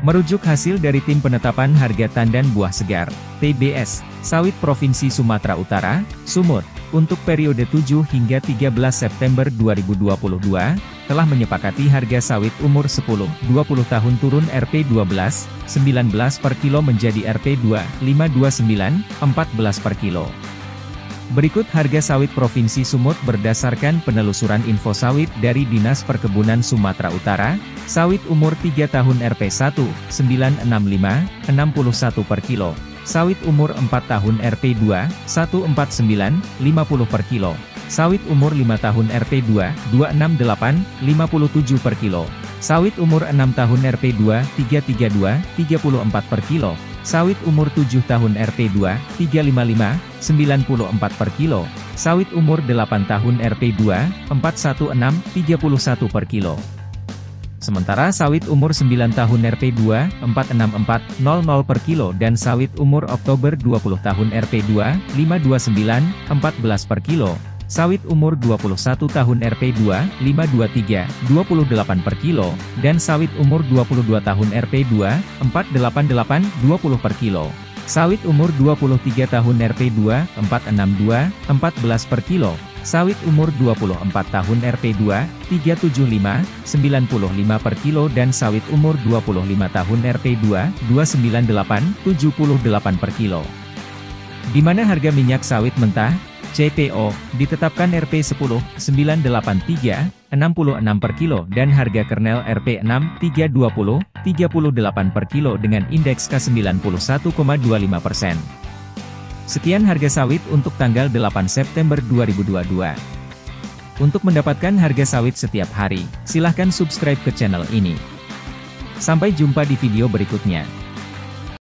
Merujuk hasil dari Tim Penetapan Harga Tandan Buah Segar, TBS, Sawit Provinsi Sumatera Utara, Sumut, untuk periode 7 hingga 13 September 2022, telah menyepakati harga sawit umur 10-20 tahun turun Rp12.19 per kilo menjadi Rp2529.14 per kilo. Berikut harga sawit Provinsi Sumut berdasarkan penelusuran info sawit dari Dinas Perkebunan Sumatera Utara. Sawit umur 3 tahun Rp1.965.61 per kilo. Sawit umur 4 tahun Rp2.149.50 per kilo. Sawit umur 5 tahun Rp2.268.57 per kilo. Sawit umur 6 tahun Rp2.332.34 per kilo. Sawit umur 7 tahun Rp3.555.94 per kilo. Sawit umur 8 tahun Rp2.416.31 per kilo. Sementara sawit umur 9 tahun Rp2.464.00 per kilo dan sawit umur Oktober 20 tahun Rp2.529.14 per kilo. Sawit umur 21 tahun Rp2.523.28 per kilo, dan sawit umur 22 tahun Rp2.488.20 per kilo. Sawit umur 23 tahun Rp2.462.14 per kilo. Sawit umur 24 tahun Rp2.375.95 per kilo dan sawit umur 25 tahun Rp2.298.78 per kilo. Di mana harga minyak sawit mentah CPO ditetapkan Rp10.983.66 per kilo dan harga kernel Rp6.320.38 per kilo dengan indeks K91,25%. Sekian harga sawit untuk tanggal 8 September 2022. Untuk mendapatkan harga sawit setiap hari, silahkan subscribe ke channel ini. Sampai jumpa di video berikutnya.